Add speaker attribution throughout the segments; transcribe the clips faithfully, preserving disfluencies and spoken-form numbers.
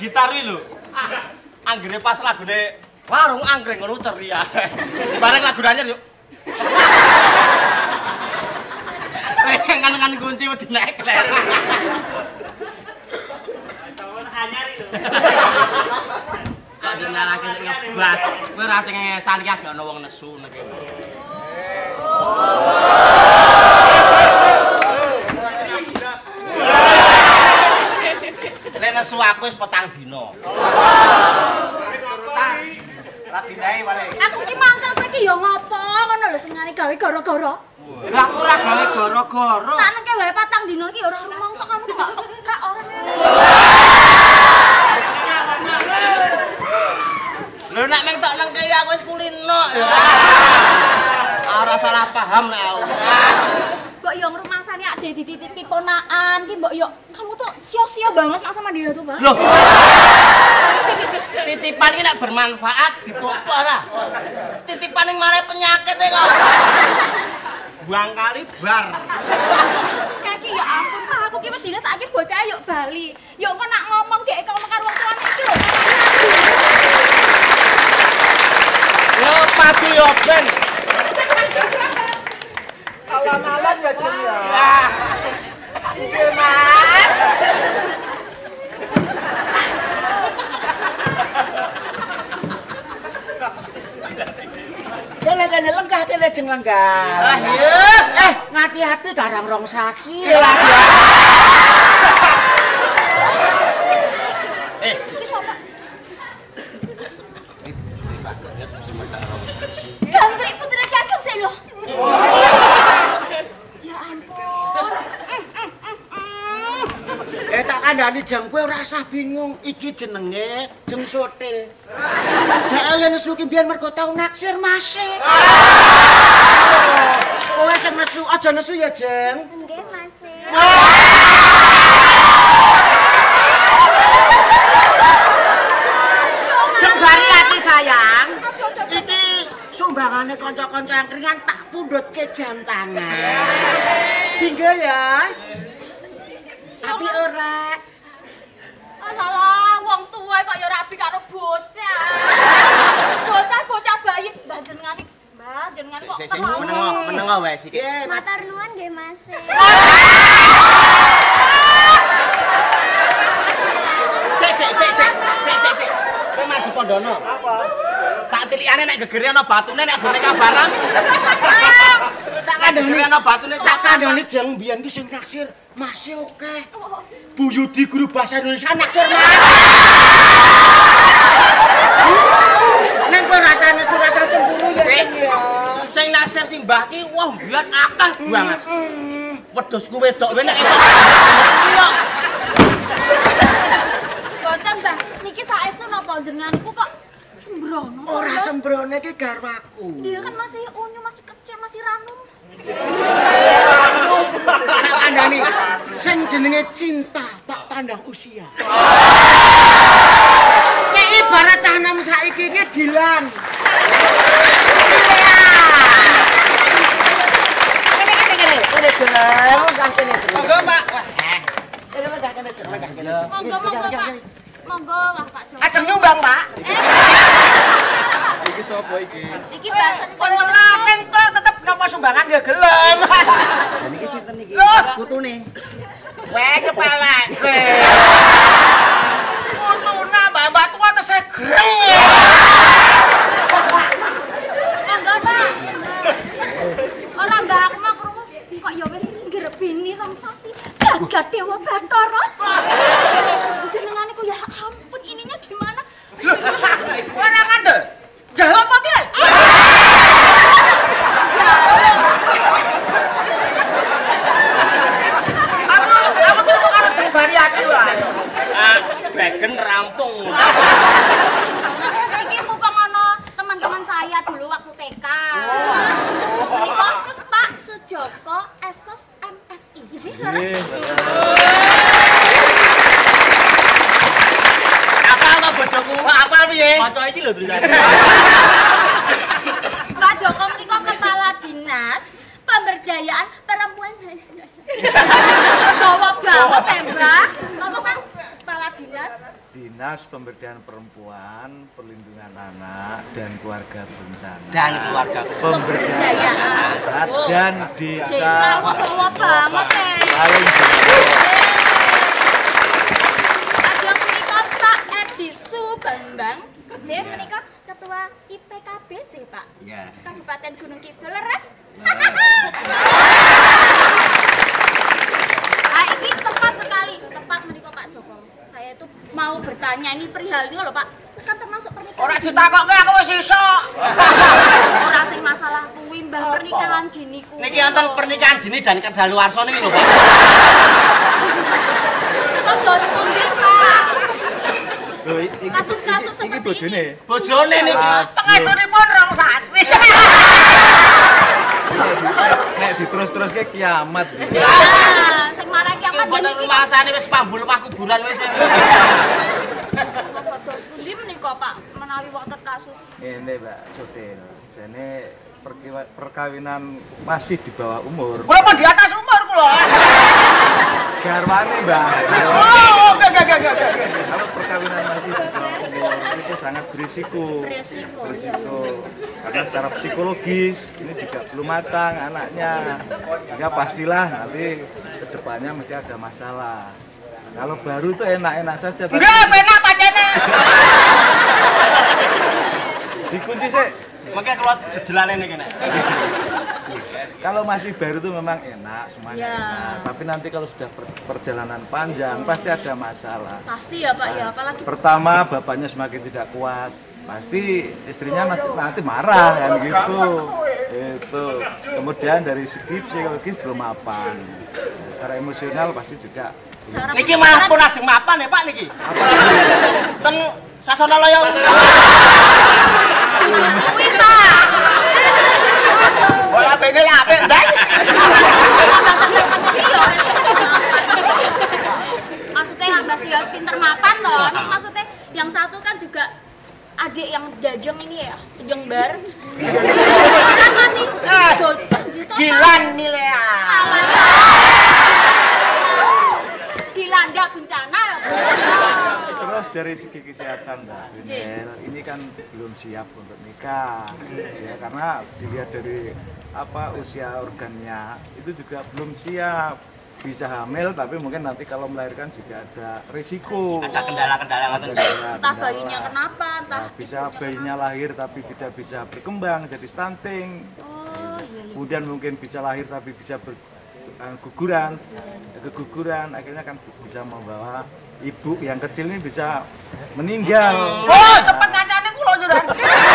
Speaker 1: gitar iki lho. Anggere pas lagune warung anggrek ngono ceria. Bareng lagune anyar yuk. Kan-kan kunci wedi nek kler. Sawan anyar lho. Kok dinarake sing ngebas. Kowe ora sing ngesan iki agak ana wong nesu nek. Lek nesu aku wis petang dina. Ora dinae paling.
Speaker 2: Aku iki mangkel kowe iki ya ngopo? Ngono lho senengane gawe gara-gara.
Speaker 1: Lah aku ora gawe gara-gara.
Speaker 2: Tak neke wae patang dina iki ora rumangsa kamu gak peka ora. Lho nek meng tok nang kaya aku wis kulino ya. Ora salah paham nek aku. Mbok yo ngrumangsani ade dititipi ponakan ki mbok yo kamu tuh sia-sia banget nak sama dia tuh, Bang. Loh. Titipan iki nek bermanfaat dikopo ora. Titipan ning mare penyakit e kok. Buang kali bar. Kaki ya ampun, Pak. Aku ki wedine saiki bocah yuk bali. Yo engko nak ngomong dhek ngomong karo wong tuane iki lho. Yo padu yo ben. Alam-alam ya Jeng ya. Nggih, Mas. Kene-kene lenggah kene Jeng lenggah. Lah iya. Eh, ngati-hati garang rong sasi. Lah ya. Eh, iki sapa? Gantri putri Kakang sih lho. Ya ampun. Eh tak kandhani Jeng kowe ora usah bingung. Iki jenenge Jeng Sotil. Nek ele nesu ki mbiyen mergo tau naksir Mas e. Kowe sing nesu aja nesu ya Jeng. Nggih Mas e. Jeng bari ati sayang. Iki sumbangane kanca-kanca yang keringan tak pundhutke jam tangan. Tinggal ya. Tapi ora. Alah, wong tuwa kok ya rabi karo bocah. Bocah-bocah bayi mbah jenengan iki. Mbah jenengan kok terlalu. Menengo, menengo wae sik.
Speaker 3: Matur nuwun nggih Mas.
Speaker 1: Sik, sik, sik, sik. Sik, sik, sik. Kowe madu Pondono. Apa? Tak tilikane nek gegere ana batune nek gone kabaran. Tak kandhani ana batune tak kandhani Jeng mbiyen ki sing naksir Mas e akeh. Bu Yudi guru bahasa Indonesia naksir Mas. Nek kowe rasane rasa cemburu ya Jeng ya. Sing naksir sing Mbah ki wah mbiyen akeh banget. Wedhusku wedok wae nek esuk. Iya. Boten Mbah, niki saestu napa jenenganku kok sembrono? Ora sembrono iki garwaku. Dia kan masih unyu, masih kecil, masih ranum. Anak kandhani sing jenenge cinta tak pandang usia. Nek ibarat cah nom saiki iki Dilan. Kene kene kene, kene jeneng, enggak kene jeneng. Monggo Pak. Wah. Kene enggak kene jeneng, enggak kene. Monggo monggo Pak. Monggo lah Pak Jo. Ajeng nyumbang, Pak. Iki sapa iki? Iki basen kok ora pentok tetep napa sumbangan ya gelem. Lah niki sinten iki? Putune. Weh kepalake. Putune mbak-mbak tuwa tesih greng. Enggak, Pak. Ora mbak aku mah krungu kok ya wis ngrebeni rong sasi. Jagat Dewa Bathara. Jenengane ku ya ampun ininya di mana? Ora ngandel. Jalan apa ki? Aku aku tuh karo Jeng Bari ati wae. Ah, begen rampung. Iki mumpung ana teman-teman saya dulu waktu T K. Menika Pak Sujoko S O S M S I. Nggih, leres. Bojoku, apal piye? Maca iki lho tulisane. Pak Joko menika Kepala Dinas Pemberdayaan Perempuan. Bawa-bawa tembak. Apa Pak? Kepala Dinas
Speaker 4: Dinas
Speaker 3: Dinas Pemberdayaan Perempuan, Perlindungan Anak dan Keluarga Berencana.
Speaker 1: Dan keluarga
Speaker 3: Pemberdayaan Anak dan Desa.
Speaker 4: Desa tua banget eh.
Speaker 3: Paling
Speaker 4: Ada menika Pak Edi Subambang. J menika Ketua I P K B J Pak.
Speaker 5: Iya.
Speaker 4: Kabupaten Gunung Kidul leres. Nah, ini tepat sekali, tepat menika Pak Joko. Saya itu mau bertanya ini perihal ini loh Pak. Kan termasuk pernikahan.
Speaker 2: Ora ditakokke aku wis iso.
Speaker 4: Ora sing masalah kuwi Mbah pernikahan dini kuwi.
Speaker 1: Niki wonten pernikahan dini dan kedaluwarsa niki lho, Pak.
Speaker 4: Kok bos pundi Pak?
Speaker 3: Lho, iki
Speaker 4: Kasus-kasus
Speaker 3: iki
Speaker 4: seperti
Speaker 3: bojone.
Speaker 1: Bojone niki.
Speaker 2: Pengasunipun rong sasi.
Speaker 3: Nek diterus-teruske kiamat.
Speaker 4: Ya, sing marang kiamat
Speaker 1: Mboten
Speaker 4: niki.
Speaker 1: rumasane wis pambul omah kuburan wis.
Speaker 4: Bapak bos pundi menika Pak menawi wonten kasus.
Speaker 3: Ini Mbak Sutil, jane perkiwa- perkawinan masih di bawah umur.
Speaker 2: Kula pun di atas umur kula.
Speaker 3: Garwane Mbak.
Speaker 2: Oh, gak gak gak gak.
Speaker 3: Kalau perkawinan masih di bawah umur itu sangat berisiko.
Speaker 4: Beresiko.
Speaker 3: Berisiko. Karena secara psikologis ini juga belum matang anaknya. Sehingga pastilah nanti kedepannya mesti ada masalah. Kalau baru tuh enak-enak saja. tapi-
Speaker 2: Enggak, penak pacene.
Speaker 3: Dikunci sih.
Speaker 1: Makanya keluar jejelane niki nek.
Speaker 3: Kalau masih baru tuh memang enak, semuanya
Speaker 4: Ya.
Speaker 3: enak. Tapi nanti kalau sudah per- perjalanan panjang pasti ada masalah.
Speaker 4: Pasti ya Pak ya, apalagi
Speaker 3: Pertama bapaknya semakin tidak kuat, pasti istrinya nanti, nanti marah kan gitu. Itu. Kemudian dari segi psikologis belum mapan. Secara emosional pasti juga.
Speaker 4: secara
Speaker 1: Niki mah pun ajeng mapan ya Pak niki. Ten Sasana Loyo.
Speaker 4: kuwi Pak.
Speaker 2: Bola bene apik ndang.
Speaker 4: Maksudnya Mbak Sios pinter mapan toh. Ini maksudnya yang satu kan juga adik yang dajeng ini ya, jengbar. Kan masih bocah gitu.
Speaker 2: Gilan nilai.
Speaker 4: Dilanda bencana ya. Bu.
Speaker 3: Terus dari segi kesehatan Mbak Rinel, ini kan belum siap untuk nikah. Ya karena dilihat dari apa usia organnya itu juga belum siap. Bisa hamil tapi mungkin nanti kalau melahirkan juga ada risiko.
Speaker 1: Ada kendala-kendala ngoten.
Speaker 3: Kendala,
Speaker 4: Entah
Speaker 3: kendala.
Speaker 4: bayinya kenapa, entah.
Speaker 3: Nah, bisa bayinya lahir tapi tidak bisa berkembang jadi stunting.
Speaker 4: Oh iya iya.
Speaker 3: Kemudian mungkin bisa lahir tapi bisa ber, uh, guguran, keguguran akhirnya kan bisa membawa ibu yang kecil ini bisa meninggal.
Speaker 2: Oh, cepet ngancane kula juran.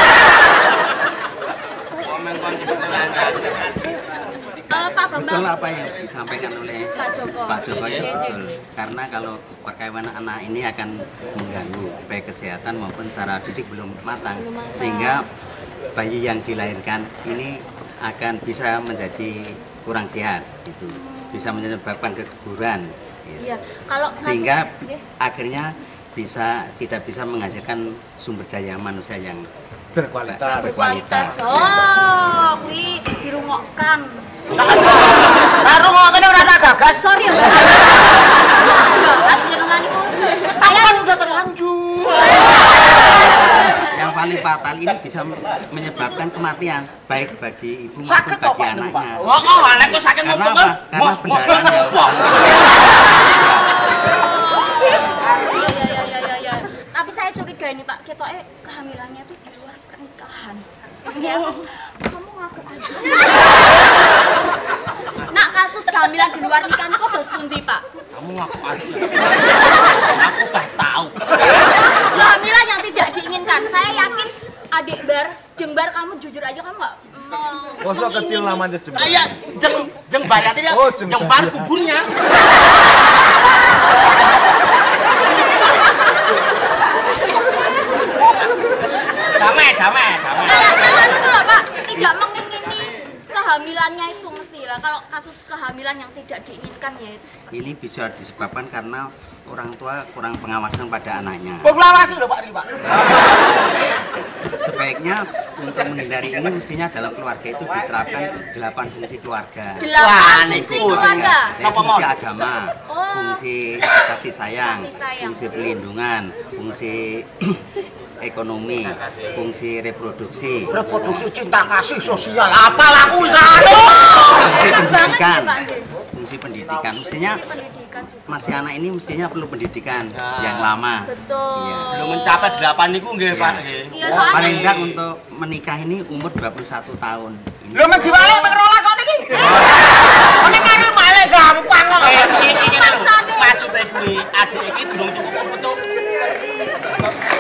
Speaker 1: Komen kon kebetulan aja.
Speaker 4: Eh, Pak
Speaker 5: Betul
Speaker 4: Bambang.
Speaker 5: apa yang disampaikan oleh
Speaker 4: Pak Joko.
Speaker 5: Pak Joko ya
Speaker 4: Iya,
Speaker 5: betul. Karena kalau perkawinan anak ini akan mengganggu baik kesehatan maupun secara fisik belum matang,
Speaker 4: Belum matang.
Speaker 5: sehingga bayi yang dilahirkan ini akan bisa menjadi kurang sehat, gitu. Bisa menyebabkan keguguran, gitu.
Speaker 4: Iya, kalau kasus-
Speaker 5: Sehingga
Speaker 4: Oke.
Speaker 5: akhirnya bisa tidak bisa menghasilkan sumber daya manusia yang
Speaker 3: Berkualitas.
Speaker 5: berkualitas.
Speaker 4: Oh, kuwi dirungokkan.
Speaker 2: Baru ngomongin ora tak gagas.
Speaker 4: Sorry ya. Jahat jenengan itu.
Speaker 2: Saya kan udah terlanjur.
Speaker 5: Yang paling fatal ini bisa menyebabkan kematian baik bagi ibu maupun
Speaker 2: Sakit kok,
Speaker 5: bagi
Speaker 2: Pak,
Speaker 5: anaknya.
Speaker 1: Oh, oh, anakku saking
Speaker 5: Karena
Speaker 1: ngomong.
Speaker 5: apa? Karena pendarahan yang
Speaker 4: Oh, iya iya iya iya iya. Tapi saya curiga ini Pak, ketoke kehamilannya itu di luar pernikahan. Ya. Kamu ngaku aja. Nak kasus kehamilan di luar nikahan kok bos pundi Pak?
Speaker 1: Kamu ngaku aja. Aku bah tahu.
Speaker 4: Kehamilan yang tidak diinginkan. Saya yakin adik bar, jembar kamu jujur aja kamu nggak mau.
Speaker 3: Kosok kecil namanya jembar.
Speaker 1: Kayak jeng jeng barati ya.
Speaker 3: Oh, jeng
Speaker 1: Jembar
Speaker 3: barat.
Speaker 1: kuburnya. Damai, damai, damai.
Speaker 4: Kayaknya kan itu loh Pak, tidak mengingini kehamilannya itu mesti lah kalau kasus kehamilan yang tidak diinginkan ya itu seperti
Speaker 5: Ini bisa disebabkan karena orang tua kurang pengawasan pada anaknya.
Speaker 2: Pengawasan lho Pak Ri, Pak.
Speaker 5: Sebaiknya untuk menghindari ini mestinya dalam keluarga itu diterapkan delapan fungsi keluarga.
Speaker 4: delapan fungsi keluarga.
Speaker 5: Kayak fungsi agama,
Speaker 4: Oh.
Speaker 5: fungsi kasih sayang,
Speaker 4: Kasih sayang.
Speaker 5: fungsi perlindungan, fungsi ekonomi, fungsi reproduksi,
Speaker 2: Reproduksi cinta kasih sosial apa laku usaha
Speaker 5: fungsi
Speaker 4: Banget
Speaker 5: pendidikan,
Speaker 4: ya, Pak Andi.
Speaker 5: fungsi pendidikan. Mestinya
Speaker 4: Pendidikan juga.
Speaker 5: masih anak ini mestinya perlu pendidikan yang lama.
Speaker 4: Betul.
Speaker 5: Iya.
Speaker 1: Belum mencapai delapan niku nggih, Pak nggih.
Speaker 4: Iya, soalnya
Speaker 5: Paling enggak untuk menikah ini umur dua puluh satu tahun. Ini
Speaker 2: Lho men diwale ping rolas kok iki. Ono karo male gampang kok.
Speaker 1: Eh, iki iki lho.
Speaker 4: Maksudnya-
Speaker 1: Maksudnya kuwi adik iki durung cukup untuk